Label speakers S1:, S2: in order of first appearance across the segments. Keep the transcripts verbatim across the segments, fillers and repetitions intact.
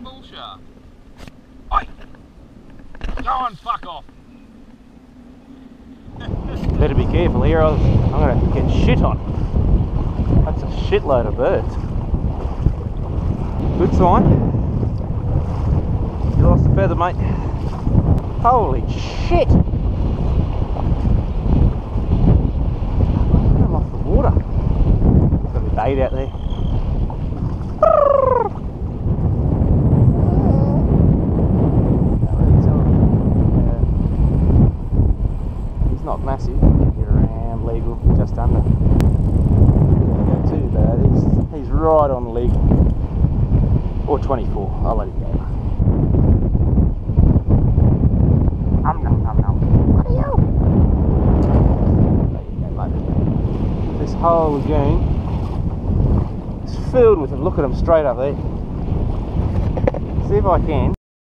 S1: bull shark. Oi! Go on, fuck off.
S2: Better be careful here, I'm going to get shit on. That's a shitload of birds. Good sign. You lost a feather, mate. Holy shit! I'm off the water. There's got a bait out there. He's not massive. Get around legal, just under. Don't go too bad. He's he's right on legal. Or twenty-four. I'll let him go. Um, nom, nom, nom. What are you? There you go, mate. This whole lagoon is filled with them. Look at them straight up there. See if I can.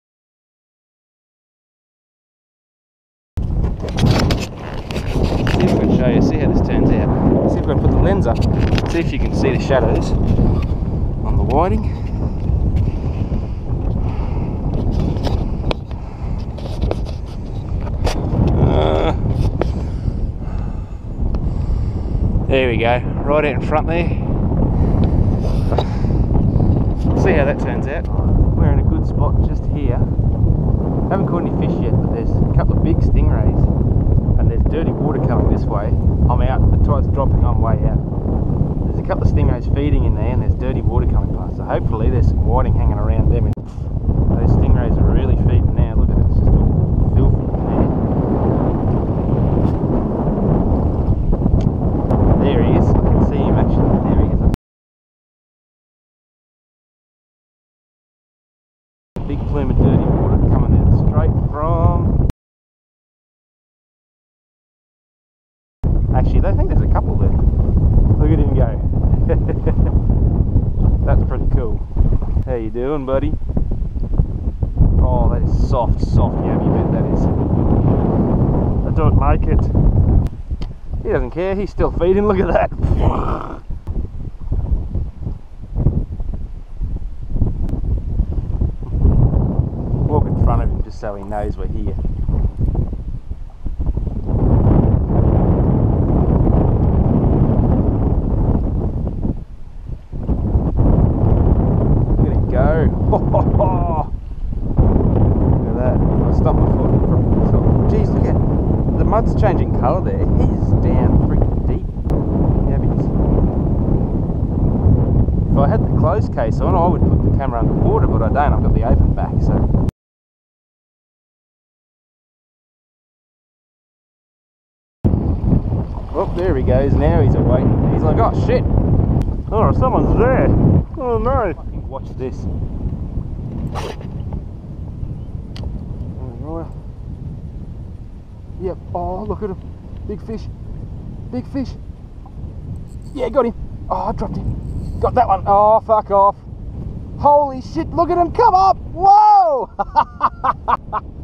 S2: See if I can show you. See how this turns out. See if I can put the lens up. See if you can see the shadows on the whiting. There we go, right out in front there. See how that turns out. We're in a good spot just here. Haven't caught any fish yet, but there's a couple of big stingrays and there's dirty water coming this way. I'm out, the tide's dropping, I'm way out. There's a couple of stingrays feeding in there and there's dirty water coming past, so hopefully there's some whiting hanging around them. Those stingrays are really feeding now. Look at it, it's just all filthy in there. There he is, I can see him actually, there he is. A big plume of dirty water coming out straight from... Actually, I think there's a couple there. Look at him go. That's pretty cool. How you doing, buddy? Oh, that is soft, soft yabby bit, that is. I don't like it. He doesn't care, he's still feeding, look at that. Walk in front of him just so he knows we're here. Look at him go. Look at that. I'll stop my foot. Jeez, look at the mud's changing colour there. He's down freaking deep. Yabbies. If I had the closed case on, I would put the camera underwater, but I don't. I've got the open back, so. Oh, there he goes. Now he's awake. He's like, oh shit. Oh, someone's there. Oh no. Fucking watch this. Yep. Oh, look at him. Big fish. Big fish. Yeah, got him. Oh, I dropped him. Got that one. Oh, fuck off. Holy shit, look at him come up. Whoa.